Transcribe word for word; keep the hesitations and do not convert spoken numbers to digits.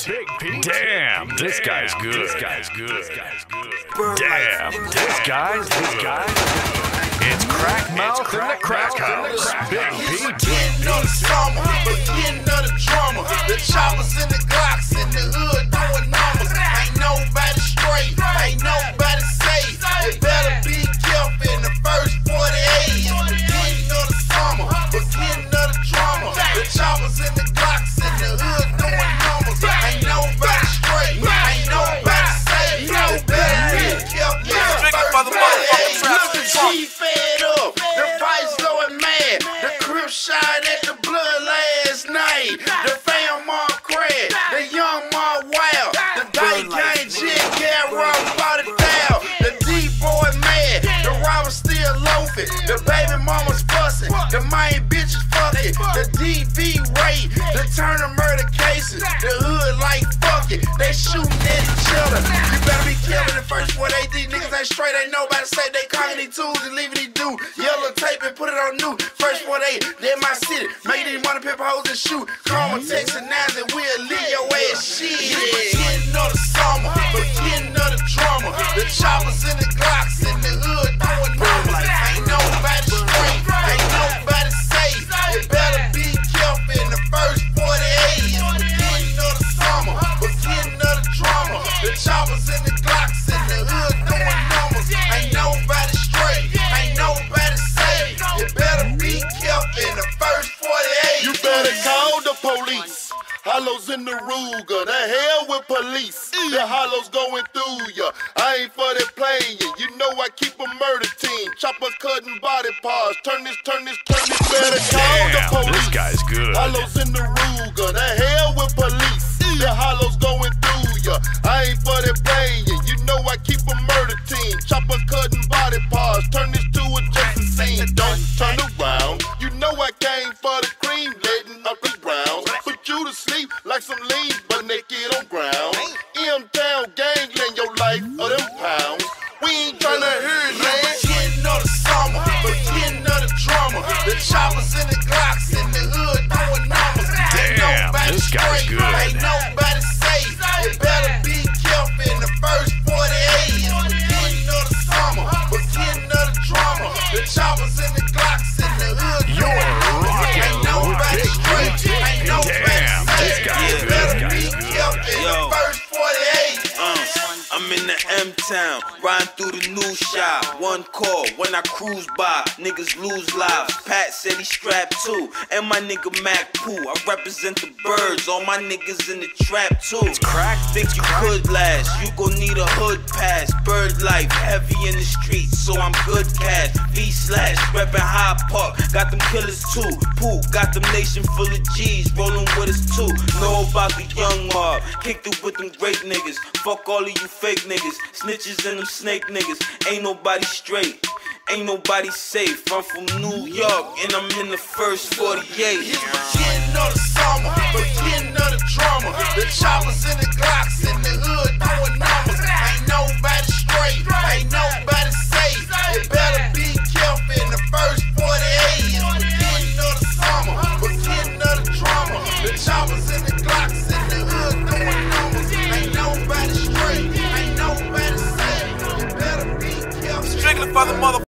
Big Pete. Damn, this guy's good. This guy's good. This guy's good. Damn, this guy's this guy's good. It's Crack Mouth in the Crack House. Big Pete. Beginning of the summer, beginning of the drama. The choppers and the Glocks in the hood doing numbers. Ain't nobody straight, ain't nobody safe. You better be careful in the first forty-eight. Beginning of the summer, beginning of the drama. The choppers and the Glocks in the hood doing numbers. Ain't nobody straight, ain't nobody safe. You better be careful in the first forty-eight. Look at G fed up, the fights going mad. The crib shot at the blood last night. The fam all crack, the young all wild. The dyke gang jig cat rock bought it down. The D-boy mad, the robber still loafing. The baby mama's fussing, the main bitch is fucking. The D V rape, the Turner murder cases. The hood like fuck it, they shooting at each other. You better be careful the first one. They these niggas ain't straight, ain't nobody say they cocking these tools and leaving these do. Yellow tape and put it on new. First one eight, they in my city. Make these money paper hoes and shoot. Call my text and nines and we'll leave your ass shit. Beginning of the summer, beginning of the drama. The choppers and the Glocks in the hood doing numbers. Ain't nobody straight, ain't nobody safe. You better be careful in the first forty-eight. Beginning of the summer, beginning of the drama. The choppers and the Glocks in the hood doing numbers. Ain't nobody straight, ain't nobody safe. You better be careful in the first forty-eight. You better call the police. Hollows in the Ruger, the hell with police. The hollows going through ya. I ain't for that playing. You know I keep a murder team. Chopper cutting body parts. Turn this, turn this, turn this. Better call the Damn, police. this guy's good. Hollows in the Ruger, the hell with police. The hollows going through ya. I ain't for that playing. You know I keep a murder team. Chopper cutting body parts. Turn this to a Jason scene. Don't turn around. You know I came for the cream, letting up the browns. Put you to sleep like some lean, but naked on ground. M-Town gang, lend your life of them pounds. We ain't tryna hear it, man. Beginning of the summer, beginning of the drama. The choppers and the Glocks in the hood doing numbers. Ain't Damn, nobody this guy's straight, good. ain't nobody safe. You better be careful in the first forty-eight. Beginning of the summer, beginning of the drama. The choppers and the Glocks in the hood You're doing numbers. rocking Ain't nobody with straight, Big Pete. ain't nobody Damn, this safe. guy's You good. better This be guy's good. careful in the Yo. first forty-eight. Uh, I'm in the M-Town, riding through the new shop. One call, when I cruise by, niggas lose lives. Pat said he strapped too, and my nigga Mac Pooh. I represent the birds, all my niggas in the trap too. It's crack. Think you could last, you gon' need a hood pass. Bird life, heavy in the streets, so I'm good cash. V slash, reppin' High Park, got them killers too. Pooh, got them nation full of G's, rollin' with us too. Know about the young mob, kicked it with them great niggas. Fuck all of you fake niggas, snitches and them snake niggas. Ain't nobody straight, ain't nobody safe. I'm from New York and I'm in the first forty-eight. It's beginning of the summer, beginning of the drama. The choppers and the Glocks in the hood doing numbers. Ain't nobody straight, ain't nobody